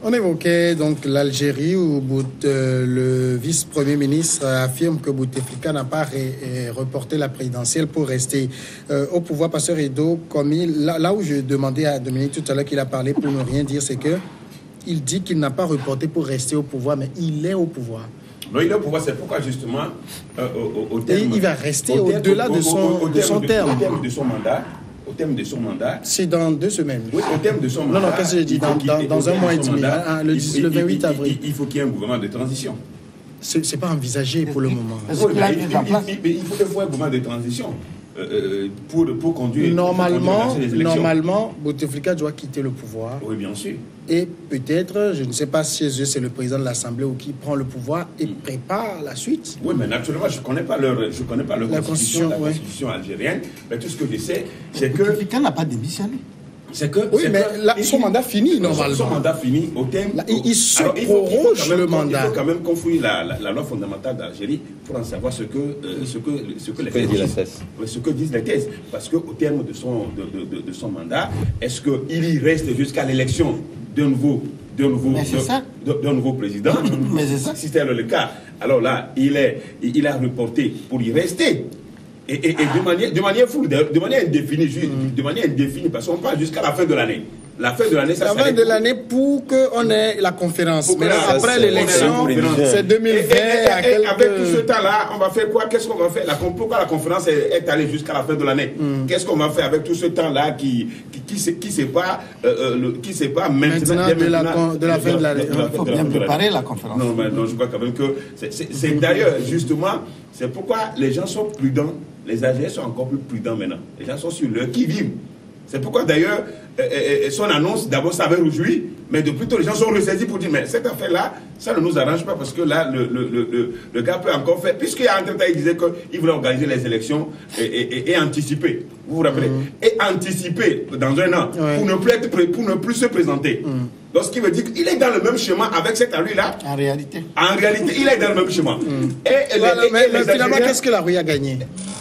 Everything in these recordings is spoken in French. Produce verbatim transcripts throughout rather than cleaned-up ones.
On évoquait donc l'Algérie où Bout, euh, le vice-premier ministre affirme que Bouteflika n'a pas ré, ré, reporté la présidentielle pour rester euh, au pouvoir. Pasteur Edo, comme il, là, là où je demandais à Dominique tout à l'heure qu'il a parlé pour ne rien dire, c'est que il dit qu'il n'a pas reporté pour rester au pouvoir, mais il est au pouvoir. Non, il est au pouvoir, c'est pourquoi justement euh, au, au terme, et il va rester au-delà de son, au, au, au de son de, terme. Au terme de son mandat. Au terme de son mandat. C'est dans deux semaines. Oui, au terme de son mandat. Non, non, qu'est-ce que j'ai dit? Dans, dans, dans un mois et demi, mandat, hein, le, il, le vingt-huit avril. Il, il faut qu'il y ait un gouvernement de transition. Ce n'est pas envisagé pour le moment. Oui, mais il, il, il, il, il faut qu'il faut un gouvernement de transition euh, pour, pour conduire. Normalement, pour conduire normalement, Bouteflika doit quitter le pouvoir. Oui, bien sûr. Et peut-être, je ne sais pas si c'est le président de l'Assemblée ou qui prend le pouvoir et prépare la suite. Oui, mais naturellement, je ne connais pas leur, je connais pas leur la constitution, constitution, la ouais. constitution algérienne. Mais tout ce que je sais, c'est que... Bouteflika n'a pas démissionné. C'est que, oui, mais que, là, il, son mandat finit normalement. Son mandat finit au terme. Là, il, il se alors, proroge il faut, il faut le même, mandat. Il faut quand même qu'on fouille la, la, la loi fondamentale d'Algérie pour en savoir ce que, euh, ce que, ce que les thèses disent. Ce que disent les thèses. Parce qu'au terme de son, de, de, de, de son mandat, est-ce qu'il y reste jusqu'à l'élection d'un nouveau, d'un nouveau, d'un nouveau président? Mais c'est ça. Si c'est le cas, alors là, il, est, il a reporté pour y rester. Et, et, et de manière, de manière fou, de, de manière indéfinie, mm. de manière indéfinie, parce qu'on parle jusqu'à la fin de l'année. La fin de l'année, ça La fin de l'année pour qu'on ait la conférence. Mais là, après l'élection, c'est deux mille vingt. Et, et, et, et quelques... avec tout ce temps-là, on va faire quoi? Qu'est-ce qu'on va faire? La, pourquoi la conférence est, est allée jusqu'à la fin de l'année? mm. Qu'est-ce qu'on va faire avec tout ce temps-là qui qui qui sait qui sait pas euh, le, qui sait pas maintenant, maintenant, de, la, de la fin de l'année. Il faut bien préparer la conférence. Non, mais non, je crois quand même que c'est d'ailleurs justement c'est pourquoi les gens sont prudents. Les Algériens sont encore plus prudents maintenant. Les gens sont sur leur qui-vive. C'est pourquoi d'ailleurs, euh, euh, son annonce, d'abord, ça avait réjoui, mais depuis tout, les gens sont ressaisis pour dire, mais cette affaire-là, ça ne nous arrange pas parce que là, le, le, le, le gars peut encore faire, puisqu'il y a un temps, il disait qu'il voulait organiser les élections et, et, et anticiper. Vous vous rappelez? mmh. Et anticiper dans un an, ouais. pour, ne plus être, pour ne plus se présenter. Mmh. Donc, ce qui veut dire qu'il est dans le même chemin avec cette rue-là. En réalité. En réalité, il est dans le même chemin. Mmh. Et, et, voilà, et, mais, et mais finalement, qu'est-ce que la rue a gagné?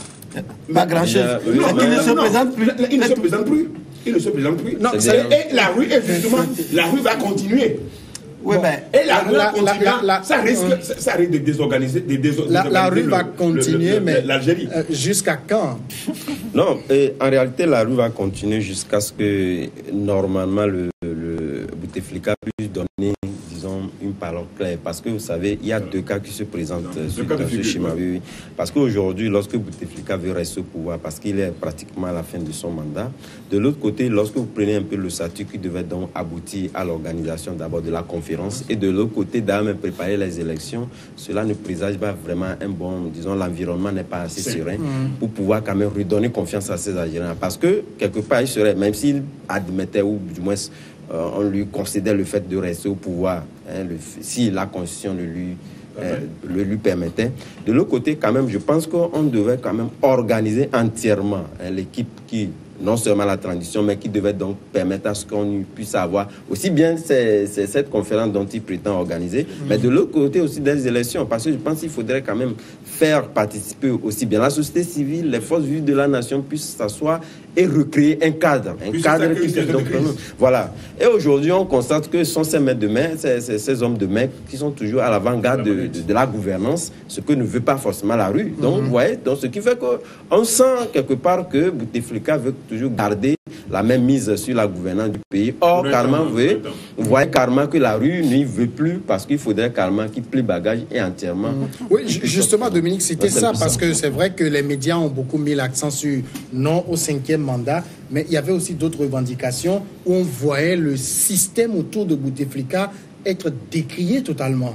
Pas grand-chose. Il ne se présente plus. Il ne se présente plus. Il ne se présente plus. Non, et la rue, est justement, la rue va continuer. Oui, bon. ben, et la rue la, va continuer. La, la, ça, risque, euh, ça, ça risque de désorganiser. De désorganiser la, la rue le, va continuer, le, le, mais l'Algérie. Euh, jusqu'à quand? Non, et en réalité, la rue va continuer jusqu'à ce que, normalement, le, le Bouteflika puisse donner, disons, une parole claire. Parce que, vous savez, il y a deux cas qui se présentent non, dans ce schéma. Oui, oui. Parce qu'aujourd'hui, lorsque Bouteflika veut rester au pouvoir, parce qu'il est pratiquement à la fin de son mandat, de l'autre côté, lorsque vous prenez un peu le statut qui devait donc aboutir à l'organisation d'abord de la conférence, et de l'autre côté, d'ailleurs, même préparer les élections, cela ne présage pas vraiment un bon, disons, l'environnement n'est pas assez serein mmh. pour pouvoir quand même redonner confiance à ces Algériens. Parce que, quelque part, il serait, même s'il admettait, ou du moins, euh, on lui concédait le fait de rester au pouvoir, hein, le, si la Constitution le lui, euh, le lui permettait. De l'autre côté, quand même, je pense qu'on devait quand même organiser entièrement hein, l'équipe qui... non seulement la transition, mais qui devait donc permettre à ce qu'on puisse avoir aussi bien c'est, c'est cette conférence dont il prétend organiser, mmh. mais de l'autre côté aussi des élections, parce que je pense qu'il faudrait quand même faire participer aussi bien la société civile, les forces vives de la nation puissent s'asseoir et recréer un cadre, un Puis cadre qui puisse donc... Voilà. Et aujourd'hui, on constate que ce sont ces maîtres de main, ces, ces, ces hommes de main qui sont toujours à l'avant-garde de, de, de la gouvernance, ce que ne veut pas forcément la rue. Donc, mmh. vous voyez, donc, ce qui fait qu'on sent quelque part que Bouteflika veut toujours garder la même mise sur la gouvernance du pays. Or, carrément, vous voyez, vous voyez carrément que la rue n'y veut plus parce qu'il faudrait carrément qu'il plie bagage et entièrement... Mmh. Oui, justement, Dominique, c'était ça, parce que c'est vrai que les médias ont beaucoup mis l'accent sur non au cinquième mandat, mais il y avait aussi d'autres revendications où on voyait le système autour de Bouteflika être décrié totalement.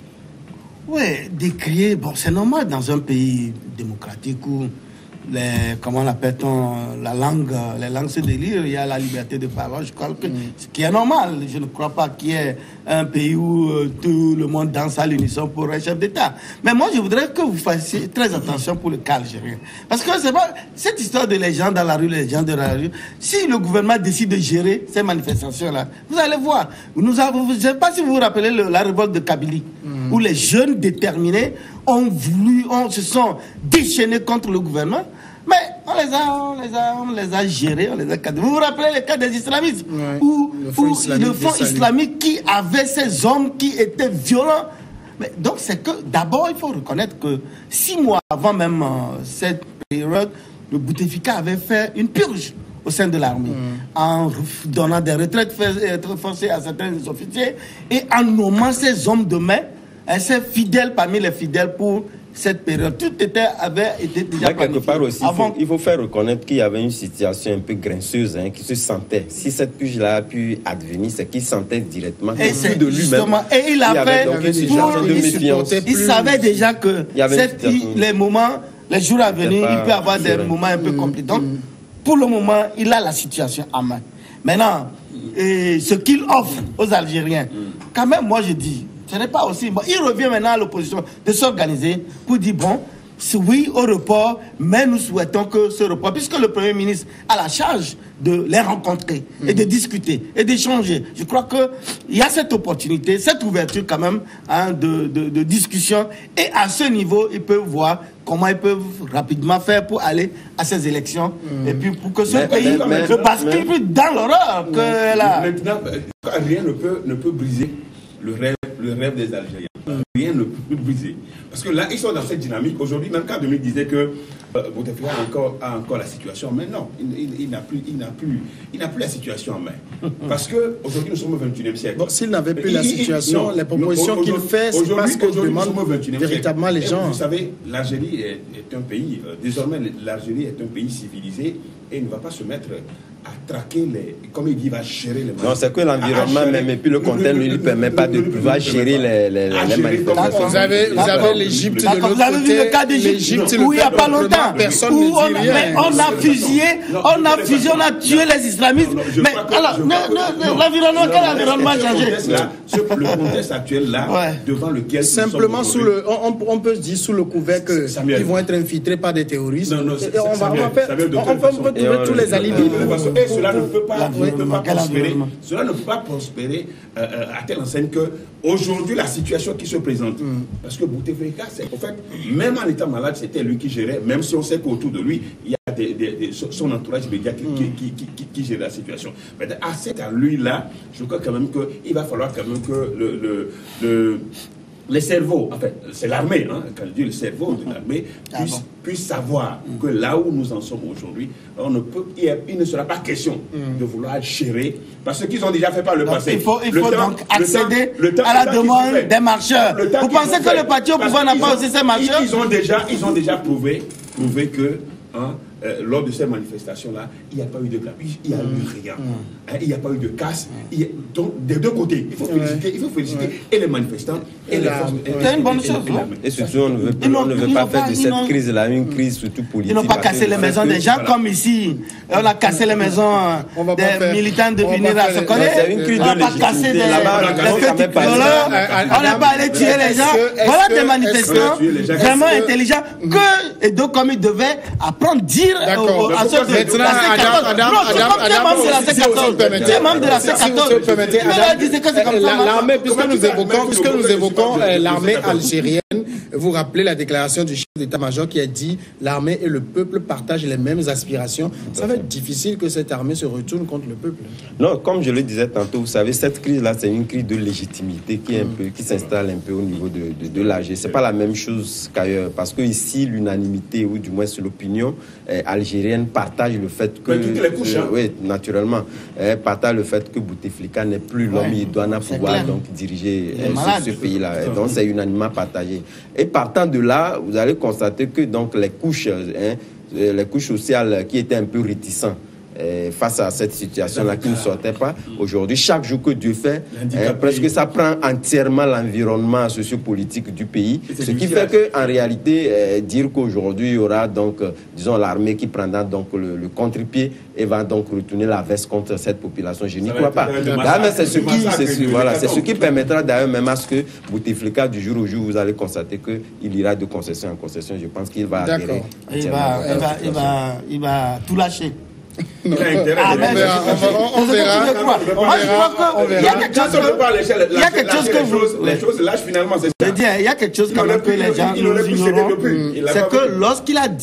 Oui, décrié, bon, c'est normal dans un pays démocratique où les, comment l'appelle-t-on, la langue, les langues se délirent, il y a la liberté de parole, je crois que, mm. ce qui est normal. Je ne crois pas qu'il y ait un pays où euh, tout le monde danse à l'unisson pour un chef d'État. Mais moi, je voudrais que vous fassiez très attention pour le cas algérien. Parce que c'est pas, cette histoire de les gens dans la rue, les gens de la rue, si le gouvernement décide de gérer ces manifestations-là, vous allez voir. Nous avons, je ne sais pas si vous vous rappelez le, la révolte de Kabylie, mm. où les jeunes déterminés ont voulu, on se sont déchaînés contre le gouvernement. Mais on les a, on les a, on les a gérés, on les a cadrés. Vous vous rappelez le cas des islamistes, ouais. où le Front où islamique, le Front islamique qui avait ces hommes qui étaient violents. Mais donc c'est que d'abord il faut reconnaître que six mois avant même euh, cette période, le Bouteflika avait fait une purge au sein de l'armée, mm. en donnant des retraites forcées à certains officiers et en nommant ces hommes de main, ces fidèles parmi les fidèles pour cette période. Tout était, avait été déjà Là, quelque part aussi, avant... il, faut, il faut faire reconnaître qu'il y avait une situation un peu grinceuse, hein, qui se sentait. Si cette purge-là a pu advenir, c'est qu'il sentait directement et c'est de lui-même. Et il avait, donc une pour, situation de méfiance. Il, il savait déjà que cette, il, les moments, les jours à venir, il peut y avoir des moments un peu mmh, compliqués. Donc, mmh. pour le moment, il a la situation en main. Maintenant, et ce qu'il offre aux Algériens, mmh. quand même, moi je dis, ce n'est pas aussi... Bon, il revient maintenant à l'opposition de s'organiser pour dire, bon, oui au report, mais nous souhaitons que ce report, puisque le Premier ministre a la charge de les rencontrer mmh. et de discuter et d'échanger. Je crois qu'il y a cette opportunité, cette ouverture quand même hein, de, de, de discussion. Et à ce niveau, ils peuvent voir comment ils peuvent rapidement faire pour aller à ces élections. Mmh. Et puis pour que ce mais, pays mais, se bascule plus dans l'horreur que là. Maintenant, rien ne peut, ne peut briser le rêve, le rêve des Algériens. Rien ne peut briser. Parce que là, ils sont dans cette dynamique. Aujourd'hui, même quand Dominique disait que euh, Bouteflika a encore, a encore la situation en main, non, il, il, il n'a plus, il n'a plus, il n'a plus la situation en main. Parce que aujourd'hui, nous sommes au vingt et unième siècle. Bon, s'il n'avait plus il, la situation, il, non, les propositions qu'il fait, c'est parce que demande véritablement les gens. Et vous savez, l'Algérie est, est un pays, euh, désormais, l'Algérie est un pays civilisé et il ne va pas se mettre à traquer les, comme il dit, il va gérer les manifestations. Non, c'est que l'environnement même, et puis le contexte ne lui permet pas de pouvoir gérer les, les, les manifestations. Vous avez, vous avez l'Égypte de l'autre côté. Vous avez vu le cas d'Égypte où il n'y a pas longtemps, personne où ne on, dit rien. on a fusillé, on a fusillé, on a tué les islamistes. Mais alors, l'environnement, quel environnement a changé? Le contexte actuel là, devant lequel simplement sous le, on peut se dire sous le couvert qu'ils vont être infiltrés par des terroristes. On va retrouver tous les alibis. Et cela ne peut pas, ne peut pas prospérer. Cela ne peut pas prospérer euh, à telle enseigne que aujourd'hui la situation qui se présente, mm. parce que Bouteflika, c'est en fait, même en étant malade, c'était lui qui gérait, même si on sait qu'autour de lui, il y a des, des, des, son entourage immédiat qui, mm. qui, qui, qui, qui, qui gère la situation. Mais à cet à lui-là, je crois quand même qu'il va falloir quand même que le, le, le les cerveaux, en fait, c'est l'armée, hein, quand je dis le cerveau de l'armée, puisse, ah bon. puisse savoir mm. que là où nous en sommes aujourd'hui, on ne peut, il, il ne sera pas question mm. de vouloir gérer, parce qu'ils ont déjà fait par le donc, passé. Il faut, il faut temps, donc accéder le temps, le temps, à la demande des marcheurs. Vous pensez que fait, le parti au pouvoir n'a pas aussi ces marcheurs? Ils, ils, ont déjà, ils ont déjà prouvé, prouvé que hein, euh, lors de ces manifestations-là, il n'y a pas eu de clapiche, il n'y a mmh. eu rien. Mmh. Hein, il n'y a pas eu de casse. Il y a, donc, des deux côtés, il faut féliciter, il faut féliciter ouais. et les manifestants et, et les forces. C'est une bonne chose. Et surtout, on ne veut, on ne veut pas faire de cette crise-là une crise surtout politique. Ils n'ont pas cassé les maisons des gens comme ici. On a cassé les maisons des militants de venir à se connaître. C'est une crise de légitimité. On n'a pas allé tirer les gens. Voilà des manifestants vraiment intelligents que, et donc comme ils devaient apprendre à dire D'accord. à ceux de la C quatorze. Adam, Adam, Adam, de la C quatorze. C'est membre de la C quatorze. L'armée, puisque nous évoquons, puisque nous évoquons l'armée algérienne, vous rappelez la déclaration du chef d'état-major qui a dit l'armée et le peuple partagent les mêmes aspirations. Ça va être difficile que cette armée se retourne contre le peuple. Non, comme je le disais tantôt, vous savez, cette crise-là, c'est une crise de légitimité qui est un peu, qui s'installe un peu au niveau de, de, de l'A G. C'est pas la même chose qu'ailleurs, parce que ici, l'unanimité ou du moins c'est l'opinion euh, algérienne partage le fait que, toutes les couches, hein. euh, oui, naturellement, euh, partage le fait que Bouteflika n'est plus l'homme ouais, idoine à pouvoir donc diriger euh, ce, ce pays-là. Donc c'est unanimement partagé. Et partant de là, vous allez constater que donc les couches, hein, les couches sociales qui étaient un peu réticentes euh, face à cette situation-là qui ne sortait pas, aujourd'hui, chaque jour que Dieu fait, hein, presque ça prend entièrement l'environnement sociopolitique du pays, ce qui fait qu'en réalité, euh, dire qu'aujourd'hui, il y aura donc, euh, disons, l'armée qui prendra donc le, le contre-pied et va donc retourner la veste contre cette population, je n'y crois pas. C'est ce qui, c'est ce, voilà, c'est ce qui permettra d'ailleurs même à ce que Bouteflika, du jour au jour, vous allez constater qu'il ira de concession en concession. Je pense qu'il va adhérer. Il va, il va, il va, il va tout lâcher. Non. Ah, on verra. On verra. On verra. Il y a quelque chose que, il y a quelque chose que vous, les choses lâchent finalement. C'est dire, il y a quelque chose quand même que les gens nous ignorons. C'est que lorsqu'il a dit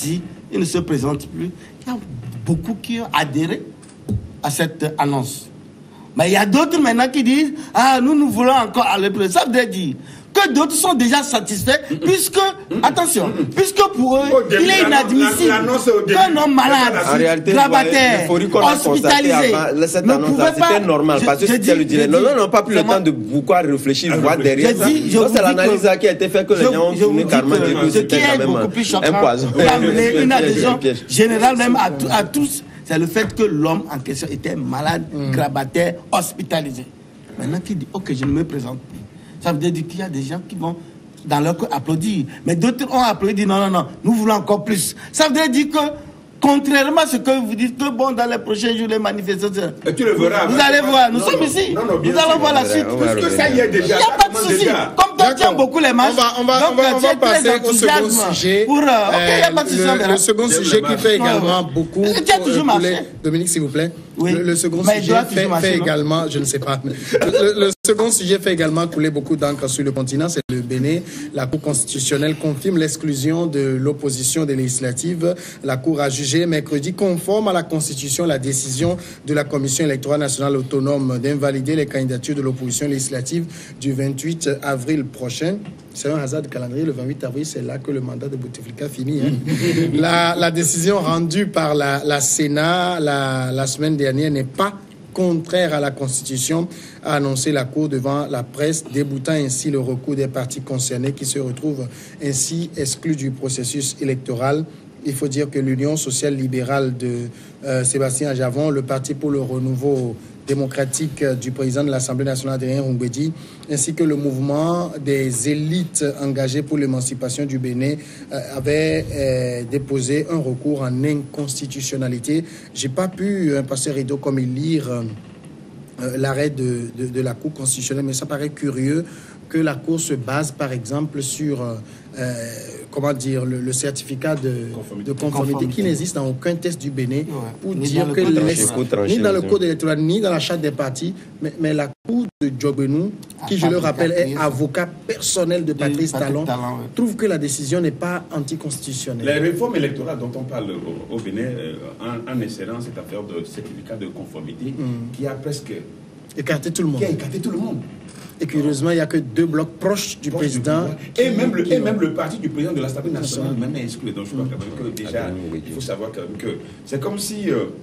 il ne se présente plus. Il y a beaucoup qui ont adhéré à cette annonce. Mais il y a d'autres maintenant qui disent « Ah, nous, nous voulons encore aller plus ». Ça veut dire que d'autres sont déjà satisfaits, puisque, attention, puisque pour eux, Au début, il est inadmissible qu'un homme malade, grabataire, hospitalisé, cette ne annonce pouvait pas... c'était normal, je- parce que je c'était dis- le dilemme. je Non, dis- non, non, pas plus le comment- temps de beaucoup réfléchir, voir derrière Je ça. dis- je Donc, vous c'est dis l'analyse que- qui a été faite que les Je, gens ont je vous tourné dis carrément que dit que ce qui c'était est quand même beaucoup plus un choquant, poison. qui a amené une Un adhésion piège. générale même à, tout- à tous, c'est le fait que l'homme en question était malade, grabataire, hospitalisé. Maintenant, qui dit, ok, je ne me présente plus. Ça veut dire qu'il y a des gens qui vont, dans leur cœur, applaudir. Mais d'autres ont applaudi, non, non, non, nous voulons encore plus. Ça veut dire que, contrairement à ce que vous dites, que bon, dans les prochains jours, les manifestations. Et tu le verras. Vous mais allez c'est pas- voir, nous non, sommes non, ici. non, non, bien Nous allons sûr. voir la on suite. verra, on verra. Parce que ça y est déjà. Il n'y a ça pas de commence souci. déjà. Comme toi, tu aimes D'accord. beaucoup les matchs. On va, on va, donc, on va, on tu va es très passer au second enthousiasme sujet. Pour, euh, ok, il n'y a pas de souci, on le, verra. le second J'aime sujet le qui match. fait également Ouais, ouais. beaucoup. Tu as toujours pour marché. les- Dominique, s'il vous plaît. Oui. Le, le second Mais il sujet doit fait, toujours marcher, fait non? également, je ne sais pas, mais le, le second sujet fait également couler beaucoup d'encre sur le continent, c'est le Bénin. La Cour constitutionnelle confirme l'exclusion de l'opposition des législatives. La Cour a jugé mercredi conforme à la Constitution la décision de la Commission électorale nationale autonome d'invalider les candidatures de l'opposition législative du vingt-huit avril prochain. C'est un hasard de calendrier, le vingt-huit avril, c'est là que le mandat de Bouteflika finit. Hein. la, la décision rendue par la, la Sénat la, la semaine dernière n'est pas contraire à la Constitution, a annoncé la Cour devant la presse, déboutant ainsi le recours des partis concernés qui se retrouvent ainsi exclus du processus électoral. Il faut dire que l'Union sociale libérale de euh, Sébastien Ajavon, le Parti pour le renouveau démocratique du président de l'Assemblée nationale, Adrien Roumbedi, ainsi que le mouvement des élites engagées pour l'émancipation du Bénin euh, avaient euh, déposé un recours en inconstitutionnalité. J'ai pas pu, un pasteur Rideau, comme il lire euh, euh, l'arrêt de, de, de la Cour constitutionnelle, mais ça paraît curieux que la Cour se base, par exemple, sur euh, euh, comment dire, le, le certificat de conformité, de conformité, conformité. qui n'existe dans aucun test du Bénin, ouais. pour ni dire que les, ni dans le code électoral, ni dans la charte des partis, mais, mais la Cour de Djogbenou, qui, je le rappelle, est avocat personnel de Patrice Talon, Talon ouais. trouve que la décision n'est pas anticonstitutionnelle. Les réformes électorales dont on parle au, au Bénin, euh, en, en insérant cette affaire de certificat de conformité, mm. qui a presque écarté tout le monde. Qui a écarté tout le monde. Et curieusement, il n'y a que deux blocs proches du Proche président. Du et, même le, et même le parti du président de l'Assemblée nationale même est exclu. Donc je crois mmh. que déjà, il faut savoir que, que c'est comme si euh,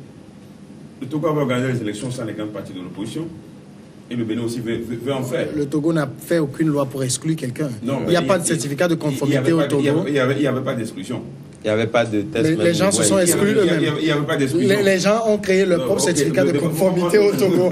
le Togo avait organisé les élections sans les grandes parties de l'opposition. Et le Bénin aussi veut, veut, veut en faire. Le Togo n'a fait aucune loi pour exclure quelqu'un. Il n'y a pas de certificat de conformité au Togo. Il n'y avait, avait pas d'exclusion. Il n'y avait pas de test. Les, les gens se sont exclus eux-mêmes. Il n'y avait pas d'exclusion. Les, les gens ont créé leur propre okay, certificat de conformité au Togo.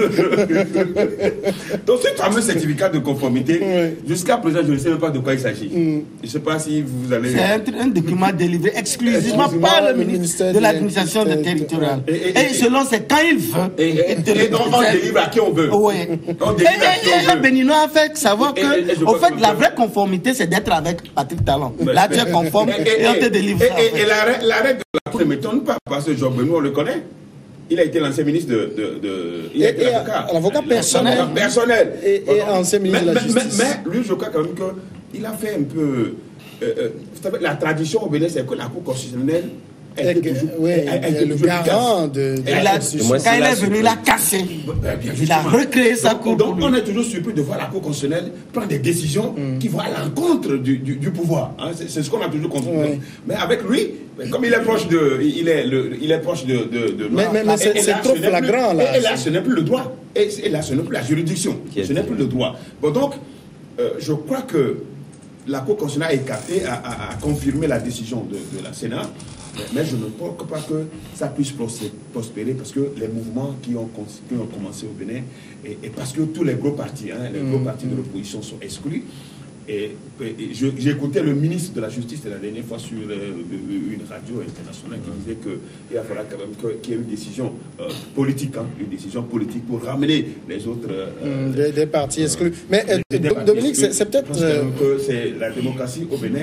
Donc ce fameux certificat de conformité, oui. jusqu'à présent, je ne sais même pas de quoi il s'agit. Mm. Je ne sais pas si vous allez... C'est un, un document délivré exclusivement par le ministère de l'administration territoriale. Et, et, et, et selon c'est quand il veut. Et, et, et donc on délivre à qui on veut. Oui. On délivre et, à qui et, on et veut. Le Béninois a fait savoir que, et, et, au fait, la vraie conformité, c'est d'être avec Patrick Talon. Mais, Là, tu es conforme et, et on te délivre. Et, et l'arrêt, l'arrêt de la Cour ne m'étonne pas, parce que Djogbenou, on le connaît. Il a été l'ancien ministre de... de, de il a et, été avocat. L'avocat personnel. L'avocat personnel. Et, et ancien ministre mais, de la Justice. Mais, mais, mais lui, je crois quand même qu'il a fait un peu... Euh, euh, vous savez, la tradition au Bénin, c'est que la Cour constitutionnelle... Et que, toujours, oui, elle, elle le garant de, de la Constitution. Quand il est venu, il a cassé. Il a recréé sa Cour. Donc, on est toujours surpris de voir la Cour constitutionnelle prendre des décisions mm. qui vont à l'encontre du, du, du pouvoir. Hein, c'est, c'est ce qu'on a toujours constaté. Oui. Mais avec lui, comme il est proche de... Il est, le, il est proche de... de, de mais mais, mais c'est, c'est là, trop flagrant, là. Et là, ce n'est plus le droit. Et, et là, ce n'est plus la juridiction. Ce n'est plus le droit. Bon, donc, euh, je crois que la Cour constitutionnelle a écarté, a, a, a confirmé la décision de, de la Sénat. Mais je ne pense pas que ça puisse prospérer parce que les mouvements qui ont, qui ont commencé au Bénin, et, et parce que tous les gros partis, hein, les mmh, gros partis mmh. de l'opposition sont exclus. Et, et je, j'ai écouté le ministre de la Justice la dernière fois sur euh, une radio internationale qui disait qu'il va falloir quand même qu'il y ait une décision euh, politique, hein, une décision politique pour ramener les autres... Euh, mmh, des, des partis exclus. Mais euh, des, des Dominique, exclus. C'est, c'est peut-être... Je pense euh... que c'est la démocratie au Bénin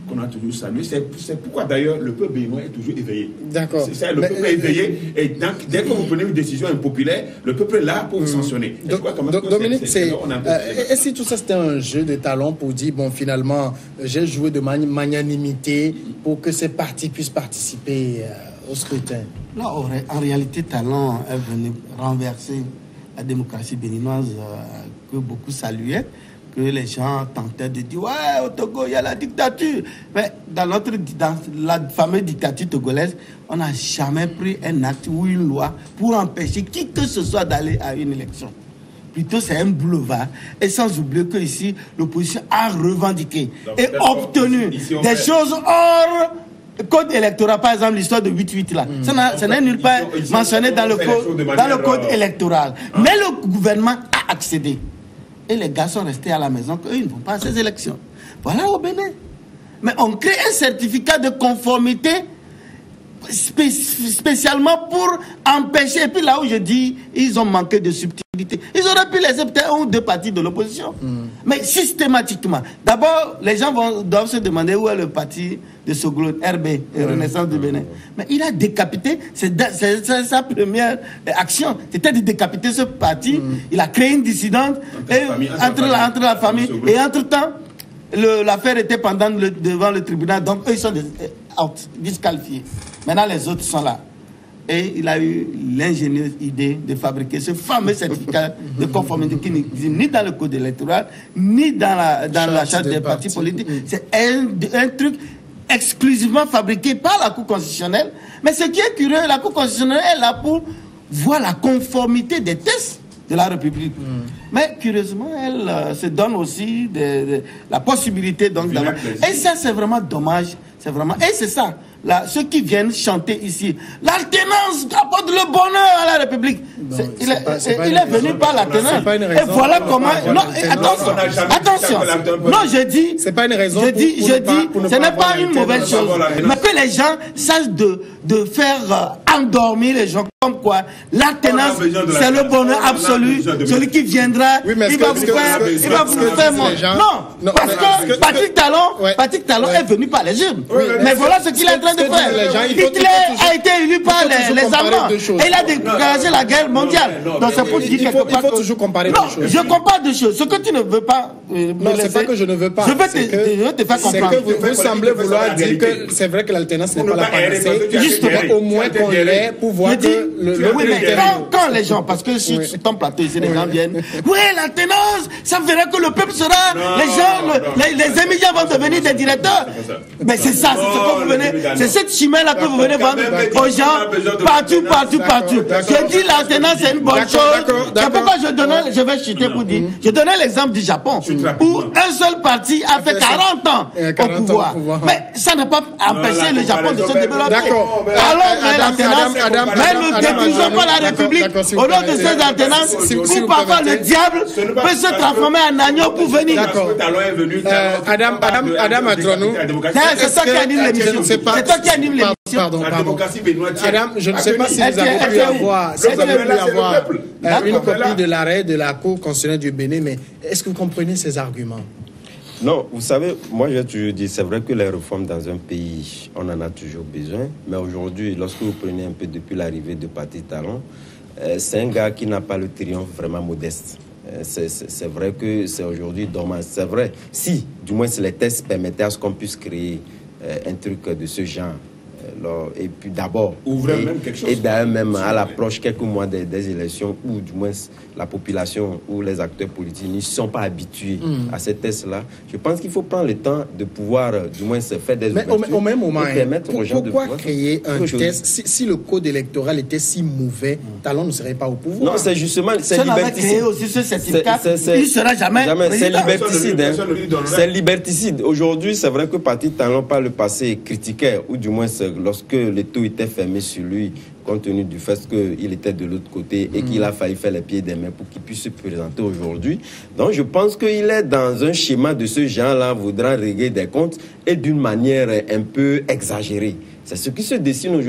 qu'on a toujours salué. C'est pourquoi d'ailleurs le peuple béninois est toujours éveillé. D'accord. C'est ça, le Mais, peuple est éveillé. Et donc, dès que vous prenez une décision impopulaire, le peuple est là pour vous sanctionner. Donc, donc, Dominique, c'est, euh, et si tout ça c'était un jeu de talent pour dire, bon, finalement, j'ai joué de mani magnanimité pour que ces partis puissent participer euh, au scrutin? Là, en réalité, Talon est venu renverser la démocratie béninoise euh, que beaucoup saluaient, que les gens tentaient de dire, ouais, au Togo, il y a la dictature. Mais dans, notre, dans la fameuse dictature togolaise, on n'a jamais pris un acte ou une loi pour empêcher qui que ce soit d'aller à une élection. Plutôt, c'est un boulevard. Et sans oublier qu'ici, l'opposition a revendiqué donc, et obtenu ici, des fait... choses hors code électoral. Par exemple, l'histoire de huit huit là. Mmh. Ça n'est nulle part ici, mentionné dans le code, dans le code électoral. Hein? Mais le gouvernement a accédé. Et les gars sont restés à la maison qu'eux, ils ne vont pas à ces élections. Voilà au Bénin. Mais on crée un certificat de conformité spé spécialement pour empêcher. Et puis là où je dis, ils ont manqué de subtilité. Ils auraient pu laisser peut-être un ou deux partis de l'opposition. Mm. Mais systématiquement. D'abord, les gens vont, doivent se demander où est le parti de Soglo, R B, mm. Renaissance mm. du Bénin. Mais il a décapité, c'est sa première action. C'était de décapiter ce parti. Mm. Il a créé une dissidence entre, et, famille, entre, entre, la, entre la famille. Et entre-temps, l'affaire était pendant le, devant le tribunal. Donc, eux, ils sont des, out, disqualifiés. Maintenant, les autres sont là. Et il a eu l'ingénieuse idée de fabriquer ce fameux certificat de conformité qui n'existe ni dans le code électoral, ni dans la, dans la charte des partis politiques. C'est un, un truc exclusivement fabriqué par la Cour constitutionnelle. Mais ce qui est curieux, la Cour constitutionnelle est là pour voir la conformité des tests de la République. Mm. Mais curieusement, elle euh, se donne aussi de, de, la possibilité donc d'avoir... Et ça, c'est vraiment dommage. C'est vraiment... Et c'est ça. Là, ceux qui viennent chanter ici, l'alternance apporte le bonheur à la République. Non, est, il est, pas, est, il est venu par l'alternance. Et voilà comment. Non, attention, attention. Non, je dis. C'est pas une raison. Je dis, je dis, ce n'est pas une mauvaise chose. Mais que les gens sachent de, de faire euh, endormir les gens comme quoi l'alternance, c'est le bonheur absolu. Celui qui viendra, il va vous faire, il va vous faire manger. Non, parce que Patrick Talon, Patrick Talon est venu par les urnes. Mais voilà ce qu'il est en train de faire. Hitler a été élu par les, les Allemands et il a déclaré la guerre mondiale. Donc c'est pour dire quelque part. Il faut toujours comparer non, des choses. Je compare deux choses. Ce que tu ne veux pas. Euh, non, c'est pas que je ne veux pas. Je veux te, que, je veux te faire comprendre. C'est que vous, vous semblez vouloir dire que c'est vrai que l'alternance n'est pas la panacée. Justement, au moins qu'on l'ait pour voir que le. Oui, mais quand les gens, parce que sur ton plateau ici, les gens viennent. Oui, l'alternance, ça ferait que le peuple sera. Les gens, les émigrants vont devenir des directeurs. Mais c'est ça, c'est ce que vous venez. C'est cette chimère-là que vous venez vendre aux gens partout, partout, partout. Je dis l'alternance, c'est une bonne chose. C'est pourquoi je donnais, je vais chuter pour dire, je donnais l'exemple du Japon, où un seul parti a fait quarante ans au pouvoir. Mais ça n'a pas empêché le Japon de se développer. Alors, l'alternance, mais ne détruisons pas la République au nom de ces alternances, où parfois le diable peut se transformer en agneau pour venir. Adam, Adam, Adam Adronou, c'est ça qui anime l'émission. C'est toi qui anime l'émission. Pardon, pardon. Adam, je ne sais pas si vous avez pu avoir, si vous avez pu avoir une copie de l'arrêt de la Cour constitutionnelle du Bénin, mais est-ce que vous comprenez ces arguments? Non, vous savez, moi j'ai toujours dit, c'est vrai que les réformes dans un pays, on en a toujours besoin, mais aujourd'hui, lorsque vous prenez un peu depuis l'arrivée de Patrick Talon, euh, c'est un gars qui n'a pas le triomphe vraiment modeste. Euh, c'est vrai que c'est aujourd'hui dommage. C'est vrai, si, du moins, si les tests permettaient à ce qu'on puisse créer euh, un truc de ce genre. Alors, et puis d'abord, et, et d'ailleurs même à l'approche quelques mois des, des élections où du moins la population ou les acteurs politiques ne sont pas habitués mm. à ces tests-là, je pense qu'il faut prendre le temps de pouvoir du moins se faire des ouvertures. Mais au, au même moment, permettre aux gens pourquoi de créer un test si, si le code électoral était si mauvais, mm. Talon ne serait pas au pouvoir? Non, c'est justement, c'est liberticide. Aussi ce certificat, il ne sera jamais, jamais c'est liberticide. Hein. C'est liberticide. Aujourd'hui, c'est vrai que Patrick Talon par le passé critiquait, ou du moins lorsque les taux étaient fermés sur lui, compte tenu du fait qu'il était de l'autre côté et mmh. qu'il a failli faire les pieds des mains pour qu'il puisse se présenter aujourd'hui. Donc je pense qu'il est dans un schéma de ce genre-là, voudra régler des comptes et d'une manière un peu exagérée. C'est ce qui se dessine aujourd'hui parce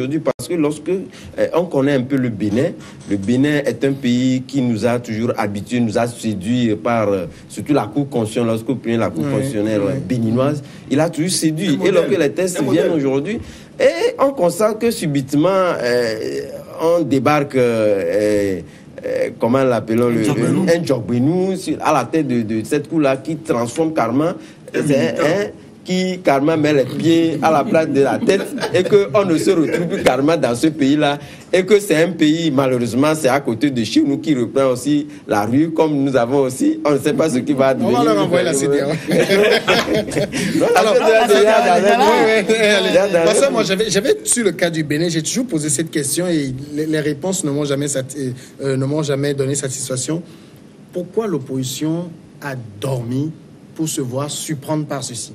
que lorsque euh, on connaît un peu le Bénin, le Bénin est un pays qui nous a toujours habitués, nous a séduit par, euh, surtout la Cour constitutionnelle, lorsque vous prenez la Cour oui, constitutionnelle oui. béninoise, il a toujours séduit. Et lorsque les tests viennent aujourd'hui, et on constate que subitement, euh, on débarque... Euh, Euh, comment l'appelons le, le un Djogbenou à la tête de, de cette cour là qui transforme carrément c'est un qui carrément met les pieds à la place de la tête et qu'on ne se retrouve plus carrément dans ce pays là et que c'est un pays malheureusement c'est à côté de chez nous qui reprend aussi la rue comme nous avons aussi on ne sait pas ce qui va advenir. On va leur envoyer la C D A. Alors, parce que moi j'avais, j'avais sur le cas du Bénin, j'ai toujours posé cette question et les, les réponses ne m'ont jamais, euh, ne m'ont jamais donné satisfaction. Pourquoi l'opposition a dormi pour se voir surprendre par ceci?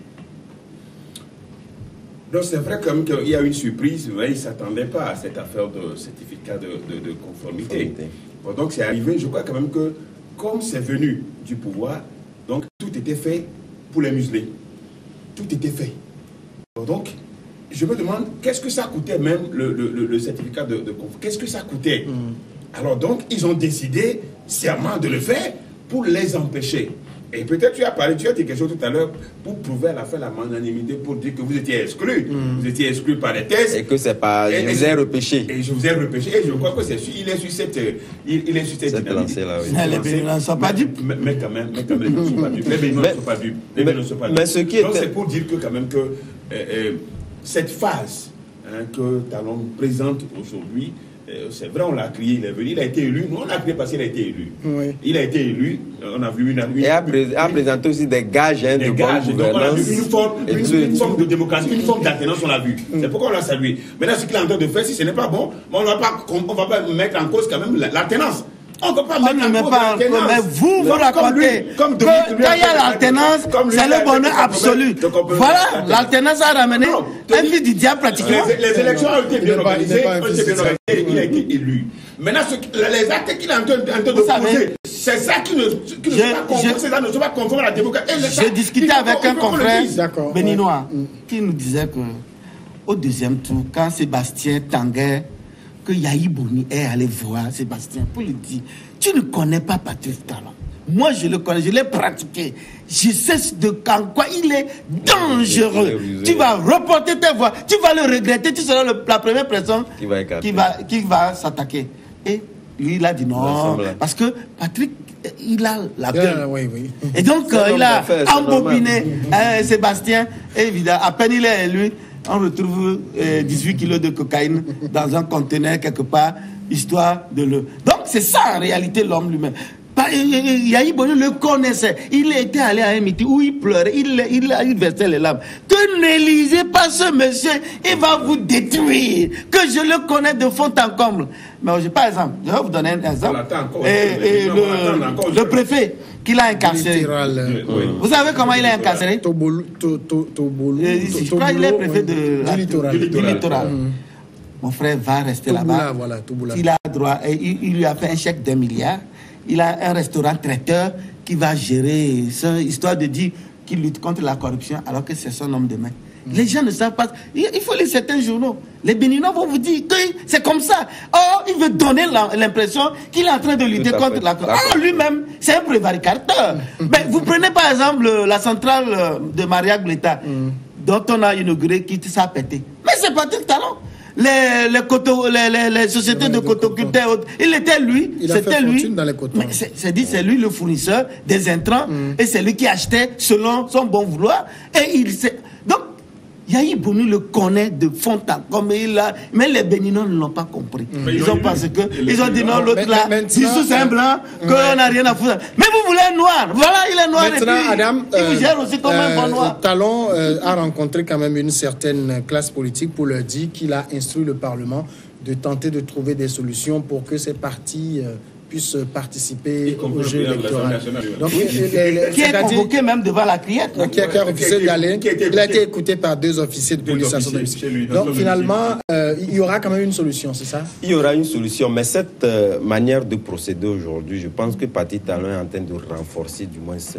Donc c'est vrai quand même qu'il y a une surprise, mais ils ne s'attendaient pas à cette affaire de certificat de, de, de conformité. Bon, donc c'est arrivé, je crois quand même que comme c'est venu du pouvoir, donc tout était fait pour les museler. Tout était fait. Bon, donc je me demande qu'est-ce que ça coûtait même le, le, le certificat de, de conformité. Qu'est-ce que ça coûtait? mm. Alors donc ils ont décidé sciemment de le faire pour les empêcher. Et peut-être tu as parlé, tu as dit quelque chose tout à l'heure pour prouver à la fin la magnanimité, pour dire que vous étiez exclus. Mm. Vous étiez exclus par les tests. Et que c'est pas. Et, je vous ai repêché. Et je vous ai repêché. Et je crois que c'est il est sur cette. Il, il est sur cette, cette dynamique. Là, oui. Les Béninois ne sont pas dupes. Mais, mais quand même, mais quand même, ils ne sont pas dupes. Les Béninois ne sont pas dupes. Les Béninois ne sont pas dupes. Mais ce qui Donc était... c'est pour dire que quand même que euh, euh, cette phase hein, que Talon présente aujourd'hui. C'est vrai, on l'a crié, il est venu, il a été élu. Nous, on l'a crié parce qu'il a été élu. Oui. Il a été élu, on a vu une... une et a, pré a présenté aussi des gages hein, des de gages, bonne gouvernance. Donc on a vu une forme, une, une forme de démocratie, une forme d'alternance, on l'a vu. Mm. C'est pourquoi on l'a salué. Maintenant, ce qu'il est en train de faire, si ce n'est pas bon, on ne va pas, on va pas mettre en cause quand même l'alternance. On ne peut pas mettre en cause l'alternance. Mais vous, vous racontez que quand il y a l'alternance, c'est le bonheur absolu. Voilà, l'alternance a ramené un fils du diable pratiquement. Les élections ont été bien organisées, il a été élu. Maintenant, les actes qu'il est en train de poser, c'est ça qui ne sont pas conformes à la démocratie. J'ai discuté avec un confrère béninois qui nous disait que au deuxième tour, quand Sébastien Tanguay, que Yahi Boni est allé voir Sébastien pour lui dire, tu ne connais pas Patrice Talon. Moi, je le connais, je l'ai pratiqué. Je sais de quand quoi il est dangereux. Tu vas reporter tes voix, tu vas le regretter, tu seras le, la première personne qui va, qui va, qui va s'attaquer. Et lui, il a dit non, parce que Patrick, il a la gueule. Ah, oui, oui. Et donc, euh, il a embobiné euh, Sébastien. Et évidemment, à peine il est élu, on retrouve euh, dix-huit kilos de cocaïne dans un conteneur quelque part, histoire de le... Donc, c'est ça en réalité l'homme lui-même. Yahi Boni le connaissait. Il était allé à un meeting où il pleurait, il, il, il versait les larmes. Que n'élisez pas ce monsieur, il va vous détruire. Que je le connais de fond en comble. Mais je, par exemple, je vais vous donner un exemple. Et, et le, le préfet qu'il a incarcéré. Oui. Vous savez comment il est incarcéré? Tobolo, to, to, Tobolo, je crois qu'il est préfet de, du littoral. Du littoral. Mm. Mon frère va rester là-bas. Voilà, il a droit, et il, il lui a fait un chèque d'un milliard. Il a un restaurant traiteur qui va gérer ça, histoire de dire qu'il lutte contre la corruption alors que c'est son homme de main. Mmh. Les gens ne savent pas. Il faut lire certains journaux. Les Béninois vont vous dire que c'est comme ça. Or, il veut donner l'impression qu'il est en train de lutter contre la corruption. Or, lui-même, c'est un prévaricateur. Mmh. Ben, vous prenez par exemple la centrale de Maria Gleta, mmh. dont on a inauguré qui s'est pété. Mais c'est Patrick Talon. Les, les, coto, les, les, les sociétés ouais, de cotoculteurs, il était lui, c'était lui. C'est dit, c'est lui le fournisseur des intrants mm. et c'est lui qui achetait selon son bon vouloir. Et il s'est. Donc, Yahi Boni le connaît de fond en comble, mais les Béninois ne l'ont pas compris. Mm. Ils ont pensé que, ils ont dit non, l'autre là, Dissous c'est un blanc, qu'on n'a rien à foutre. Mais vous voulez un noir, voilà, il est noir et puis Adam, il vous gère aussi comme euh, un bon noir. Talon euh, a rencontré quand même une certaine classe politique pour leur dire qu'il a instruit le Parlement de tenter de trouver des solutions pour que ces partis euh, puissent participer au jeu électoral. Donc, qui est convoqué même devant la criette. Qui a refusé d'aller. Il a été écouté par deux officiers de police à son avis. Donc finalement, euh, il y aura quand même une solution, c'est ça? Il y aura une solution, mais cette euh, manière de procéder aujourd'hui, je pense que Patrick Talon est en train de renforcer du moins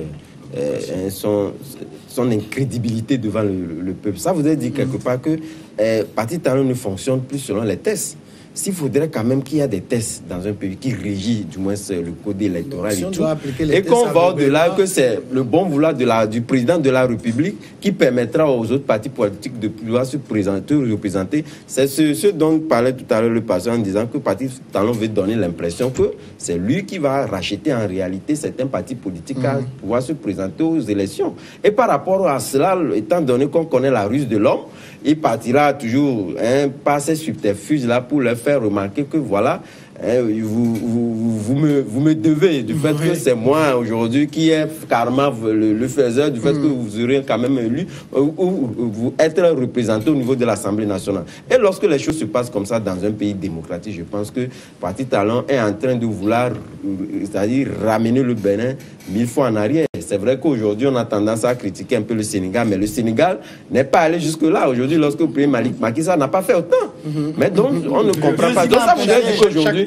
euh, son, son incrédibilité devant le, le peuple. Ça voudrait dire quelque part que euh, Parti Talon ne fonctionne plus selon les tests. S'il faudrait quand même qu'il y ait des tests dans un pays qui régit du moins le code électoral si et tout, et qu'on va au-delà que c'est le bon vouloir de la, du président de la République qui permettra aux autres partis politiques de pouvoir se présenter ou représenter. C'est ce, ce dont parlait tout à l'heure le passé en disant que le Parti Talon veut donner l'impression que c'est lui qui va racheter en réalité certains partis politiques mmh. à pouvoir se présenter aux élections. Et par rapport à cela, étant donné qu'on connaît la ruse de l'homme, il partira toujours hein, par ces subterfuges-là pour leur faire remarquer que voilà, hein, vous, vous, vous, me, vous me devez du fait oui. que c'est moi aujourd'hui qui est carrément le, le faiseur du fait mmh. que vous aurez quand même élu ou, ou, ou vous être représenté au niveau de l'Assemblée nationale. Et lorsque les choses se passent comme ça dans un pays démocratique, je pense que Parti Talon est en train de vouloir, c'est-à-dire ramener le Bénin mille fois en arrière. C'est vrai qu'aujourd'hui, on a tendance à critiquer un peu le Sénégal, mais le Sénégal n'est pas allé jusque-là. Aujourd'hui, lorsque le premier Malik Macky Sall n'a pas fait autant. Mm-hmm. Mais donc, on ne comprend pas. Donc, ça voudrait dire qu'aujourd'hui,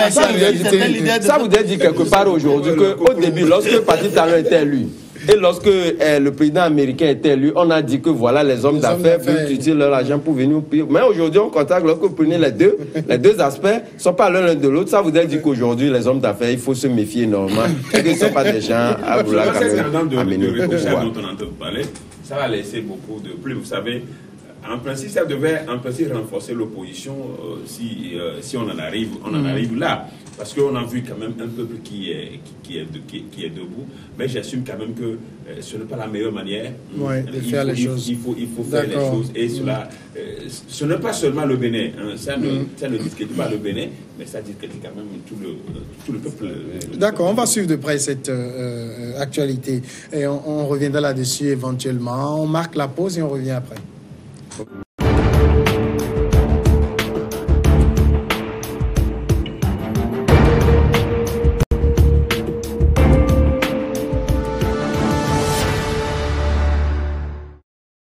ça voudrait dire quelque part aujourd'hui qu'au début, lorsque le Parti Talon était élu, et lorsque euh, le président américain était élu, on a dit que voilà, les hommes d'affaires peuvent utiliser leur argent pour venir au pays. Mais aujourd'hui, on constate que lorsque vous prenez les deux, les deux aspects ne sont pas l'un de l'autre. Ça voudrait dire qu'aujourd'hui, les hommes d'affaires, il faut se méfier énormément. Et qu'ils ne sont pas des gens à vouloir quand même amener au pouvoir. Ça va laisser beaucoup de plus. Vous savez, en principe, ça devait en principe renforcer l'opposition euh, si, euh, si on en arrive, on en arrive là. Parce qu'on a vu quand même un peuple qui est, qui, qui est, de, qui, qui est debout. Mais j'assume quand même que euh, ce n'est pas la meilleure manière ouais, de il faire faut, les il, choses. Il faut, il faut faire les choses. Et cela, euh, ce n'est pas seulement le Bénin. Hein, ça, mm. ne, ça ne discrédite pas le Bénin, mais ça discrédite quand même tout le, tout le peuple. D'accord, on va suivre de près cette euh, actualité. Et on, on reviendra là-dessus éventuellement. On marque la pause et on revient après.